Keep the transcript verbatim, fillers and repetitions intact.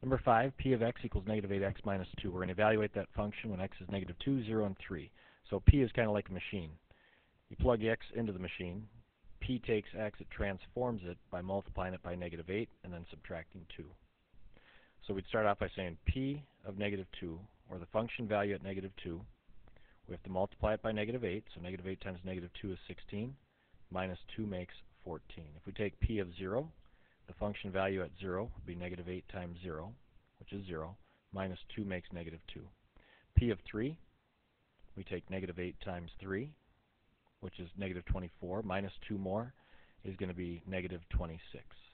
Number five, p of x equals negative eight x minus two. We're going to evaluate that function when x is negative two, zero, and three. So p is kind of like a machine. You plug x into the machine. P takes x, it transforms it by multiplying it by negative eight and then subtracting two. So we'd start off by saying p of negative two, or the function value at negative two, we have to multiply it by negative eight. So negative eight times negative two is sixteen. Minus two makes fourteen. If we take p of zero, the function value at zero would be negative eight times zero, which is zero. Minus two makes negative two. P of three, we take negative eight times three, which is negative twenty-four. Minus two more is going to be negative twenty-six.